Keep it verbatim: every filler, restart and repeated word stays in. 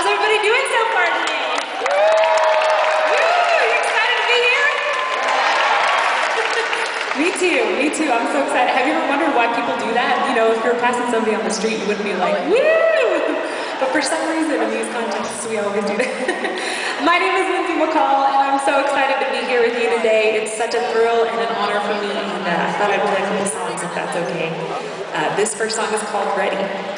everybody doing so far today? Woo! You excited to be here? Me too, me too. I'm so excited. Have you ever wondered why people do that? You know, if you're passing somebody on the street, you wouldn't be like, woo! But for some reason, in these contexts, we always do that. My name is Lyndsay McCaul, and I'm so excited to be here with you today. It's such a thrill and an honor for me, and uh, I thought I'd play a couple songs if that's okay. Uh, this first song is called Ready.